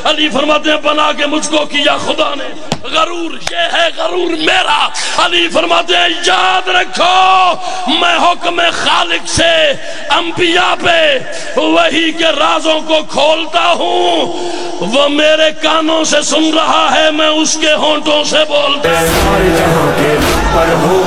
अली फरमाते हैं बना के मुझको किया खुदा ने गरूर, ये है गरूर मेरा। अली फरमाते हैं याद रखो मैं हुक्म खालिक से अंबिया पे वही के राजों को खोलता हूँ, वो मेरे कानों से सुन रहा है, मैं उसके होंठों से बोलता हूँ।